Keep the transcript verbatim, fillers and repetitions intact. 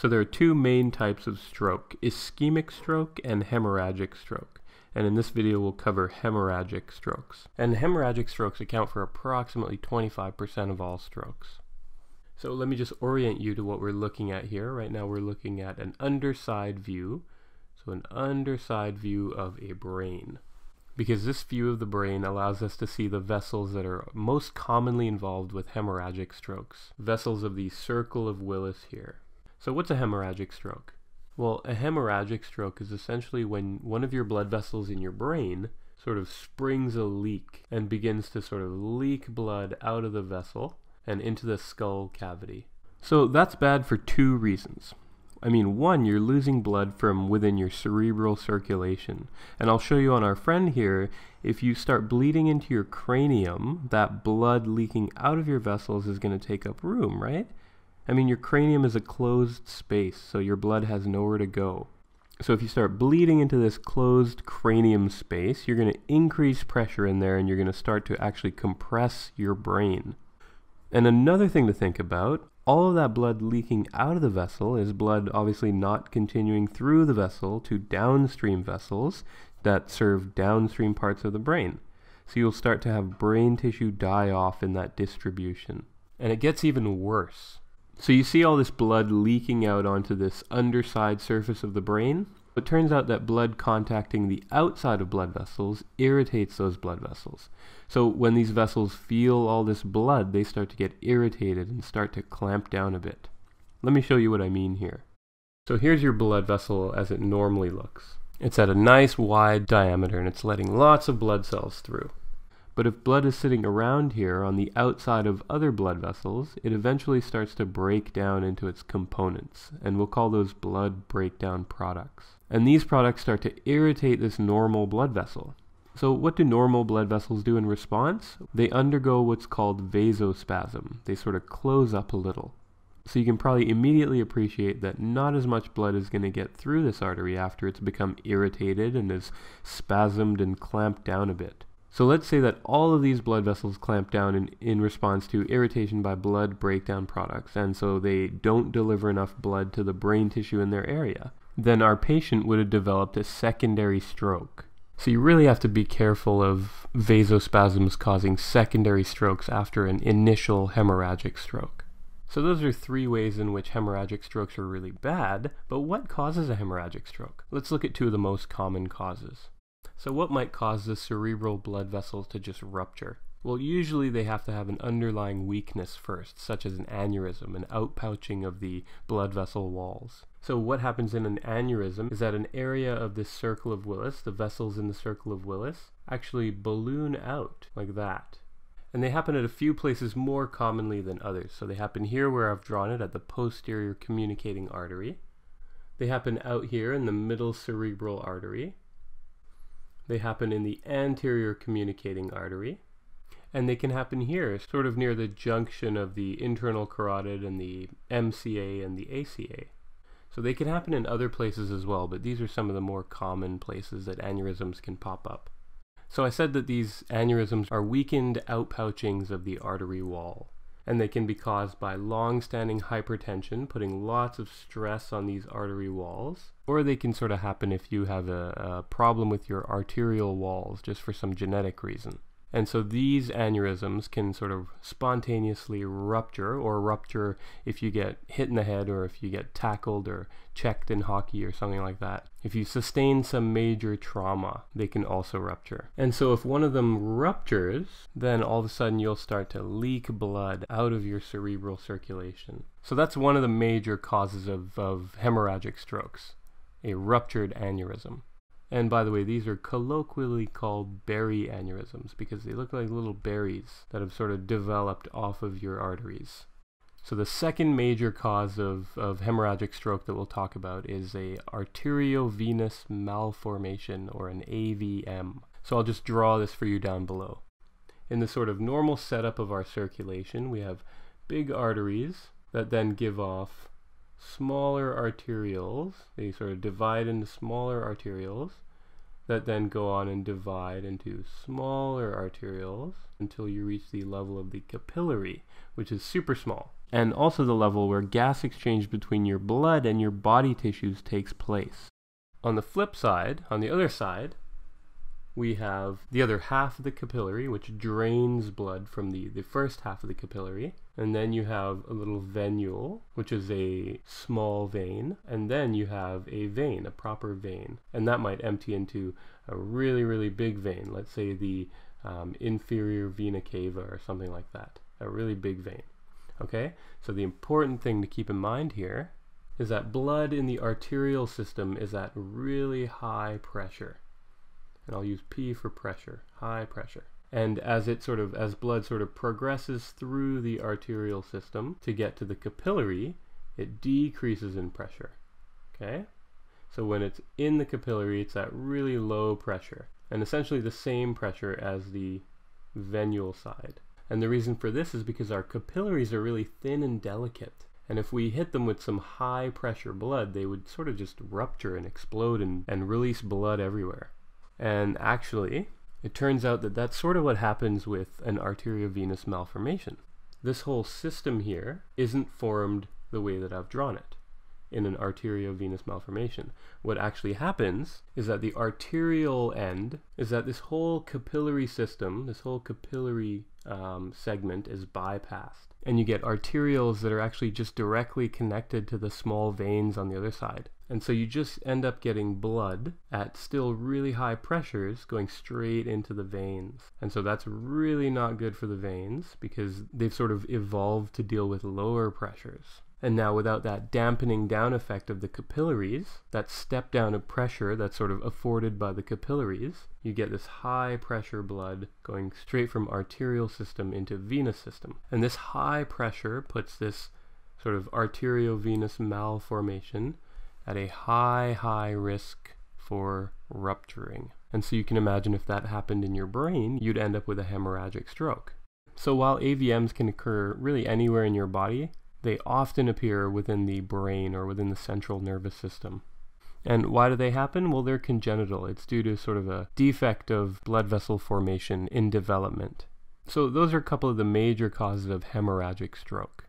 So there are two main types of stroke, ischemic stroke and hemorrhagic stroke. And in this video we'll cover hemorrhagic strokes. And hemorrhagic strokes account for approximately twenty-five percent of all strokes. So let me just orient you to what we're looking at here. Right now we're looking at an underside view. So an underside view of a brain. Because this view of the brain allows us to see the vessels that are most commonly involved with hemorrhagic strokes. Vessels of the circle of Willis here. So what's a hemorrhagic stroke? Well, a hemorrhagic stroke is essentially when one of your blood vessels in your brain sort of springs a leak and begins to sort of leak blood out of the vessel and into the skull cavity. So that's bad for two reasons. I mean, one, you're losing blood from within your cerebral circulation. And I'll show you on our friend here, if you start bleeding into your cranium, that blood leaking out of your vessels is going to take up room, right? I mean, your cranium is a closed space, so your blood has nowhere to go. So if you start bleeding into this closed cranium space, you're going to increase pressure in there and you're going to start to actually compress your brain. And another thing to think about, all of that blood leaking out of the vessel is blood obviously not continuing through the vessel to downstream vessels that serve downstream parts of the brain. So you'll start to have brain tissue die off in that distribution. And it gets even worse. So you see all this blood leaking out onto this underside surface of the brain. It turns out that blood contacting the outside of blood vessels irritates those blood vessels. So when these vessels feel all this blood, they start to get irritated and start to clamp down a bit. Let me show you what I mean here. So here's your blood vessel as it normally looks. It's at a nice wide diameter and it's letting lots of blood cells through. But if blood is sitting around here on the outside of other blood vessels, it eventually starts to break down into its components, and we'll call those blood breakdown products. And these products start to irritate this normal blood vessel. So what do normal blood vessels do in response? They undergo what's called vasospasm. They sort of close up a little. So you can probably immediately appreciate that not as much blood is going to get through this artery after it's become irritated and is spasmed and clamped down a bit. So let's say that all of these blood vessels clamp down in, in response to irritation by blood breakdown products, and so they don't deliver enough blood to the brain tissue in their area. Then our patient would have developed a secondary stroke. So you really have to be careful of vasospasms causing secondary strokes after an initial hemorrhagic stroke. So those are three ways in which hemorrhagic strokes are really bad, but what causes a hemorrhagic stroke? Let's look at two of the most common causes. So what might cause the cerebral blood vessels to just rupture? Well, usually they have to have an underlying weakness first, such as an aneurysm, an outpouching of the blood vessel walls. So what happens in an aneurysm is that an area of this circle of Willis, the vessels in the circle of Willis, actually balloon out like that. And they happen at a few places more commonly than others. So they happen here where I've drawn it at the posterior communicating artery. They happen out here in the middle cerebral artery. They happen in the anterior communicating artery, and they can happen here, sort of near the junction of the internal carotid and the M C A and the A C A. So they can happen in other places as well, but these are some of the more common places that aneurysms can pop up. So I said that these aneurysms are weakened outpouchings of the artery wall, and they can be caused by long-standing hypertension, putting lots of stress on these artery walls, or they can sort of happen if you have a, a problem with your arterial walls, just for some genetic reason. And so these aneurysms can sort of spontaneously rupture, or rupture if you get hit in the head, or if you get tackled or checked in hockey or something like that. If you sustain some major trauma, they can also rupture. And so if one of them ruptures, then all of a sudden you'll start to leak blood out of your cerebral circulation. So that's one of the major causes of, of hemorrhagic strokes, a ruptured aneurysm. And by the way, these are colloquially called berry aneurysms because they look like little berries that have sort of developed off of your arteries. So the second major cause of, of hemorrhagic stroke that we'll talk about is a arteriovenous malformation, or an A V M. So I'll just draw this for you down below. In the sort of normal setup of our circulation, we have big arteries that then give off smaller arterioles. They sort of divide into smaller arterioles that then go on and divide into smaller arterioles until you reach the level of the capillary, which is super small. and also the level where gas exchange between your blood and your body tissues takes place. On the flip side, on the other side, we have the other half of the capillary, which drains blood from the, the first half of the capillary. And then you have a little venule, which is a small vein. And then you have a vein, a proper vein. And that might empty into a really, really big vein. Let's say the um, inferior vena cava or something like that. A really big vein. Okay? So the important thing to keep in mind here is that blood in the arterial system is at really high pressure. And I'll use P for pressure, high pressure. And as it sort of, as blood sort of progresses through the arterial system to get to the capillary, it decreases in pressure, okay? So when it's in the capillary, it's at really low pressure, and essentially the same pressure as the venule side. And the reason for this is because our capillaries are really thin and delicate. And if we hit them with some high pressure blood, they would sort of just rupture and explode and, and release blood everywhere. And actually, it turns out that that's sort of what happens with an arteriovenous malformation. This whole system here isn't formed the way that I've drawn it in an arteriovenous malformation. What actually happens is that the arterial end is that this whole capillary system, this whole capillary um, segment is bypassed. And you get arterioles that are actually just directly connected to the small veins on the other side. And so you just end up getting blood at still really high pressures going straight into the veins. And so that's really not good for the veins because they've sort of evolved to deal with lower pressures. And now without that dampening down effect of the capillaries, that step down of pressure that's sort of afforded by the capillaries, you get this high pressure blood going straight from arterial system into venous system. And this high pressure puts this sort of arteriovenous malformation at a high, high risk for rupturing. And so you can imagine if that happened in your brain, you'd end up with a hemorrhagic stroke. So while A V Ms can occur really anywhere in your body, they often appear within the brain or within the central nervous system. And why do they happen? Well, they're congenital. It's due to sort of a defect of blood vessel formation in development. So those are a couple of the major causes of hemorrhagic stroke.